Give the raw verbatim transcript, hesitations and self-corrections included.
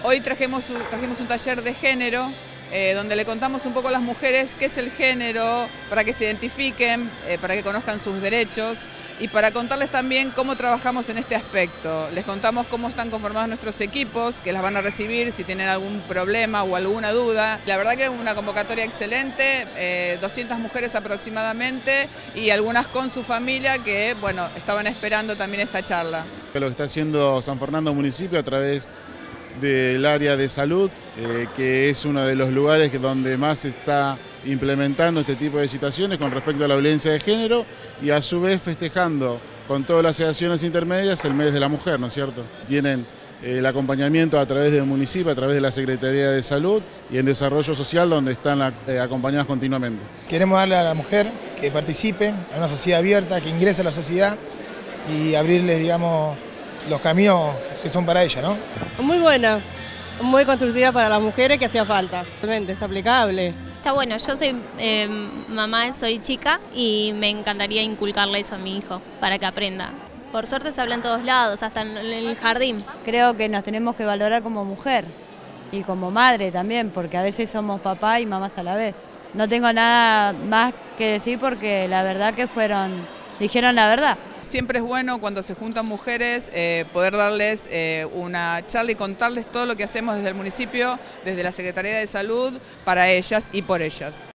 Hoy trajimos, trajimos un taller de género eh, donde le contamos un poco a las mujeres qué es el género, para que se identifiquen, eh, para que conozcan sus derechos y para contarles también cómo trabajamos en este aspecto. Les contamos cómo están conformados nuestros equipos, que las van a recibir si tienen algún problema o alguna duda. La verdad que es una convocatoria excelente, eh, doscientas mujeres aproximadamente y algunas con su familia que, bueno, estaban esperando también esta charla. Lo que está haciendo San Fernando Municipio a través del área de salud, eh, que es uno de los lugares que donde más se está implementando este tipo de situaciones con respecto a la violencia de género y a su vez festejando con todas las asociaciones intermedias el mes de la mujer, ¿no es cierto? Tienen eh, el acompañamiento a través del municipio, a través de la Secretaría de Salud y en Desarrollo Social, donde están eh, acompañadas continuamente. Queremos darle a la mujer que participe en una sociedad abierta, que ingrese a la sociedad y abrirles, digamos, los caminos que son para ella, ¿no? Muy buena, muy constructiva para las mujeres que hacía falta. Realmente es aplicable. Está bueno, yo soy eh, mamá, soy chica y me encantaría inculcarle eso a mi hijo para que aprenda. Por suerte se habla en todos lados, hasta en el jardín. Creo que nos tenemos que valorar como mujer y como madre también, porque a veces somos papá y mamás a la vez. No tengo nada más que decir porque la verdad que fueron, dijeron la verdad. Siempre es bueno cuando se juntan mujeres eh, poder darles eh, una charla y contarles todo lo que hacemos desde el municipio, desde la Secretaría de Salud, para ellas y por ellas.